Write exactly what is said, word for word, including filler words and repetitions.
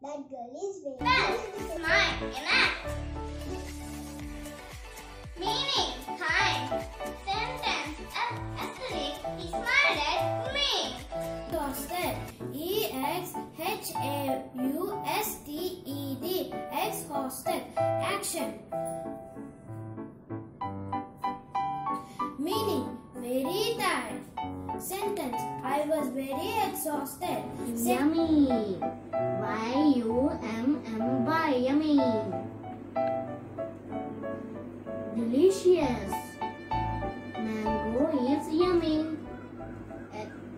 That girl is very Well, beautiful. smile, enact. Meaning, kind. Sentence, aesthetic. He smiled at me. Exhausted. E X H A U S T E D. Exhausted. Action. Meaning, very tired. Sentence, I was very exhausted. Yummy. Y U M M Y. Yummy. Delicious. Mango is yummy.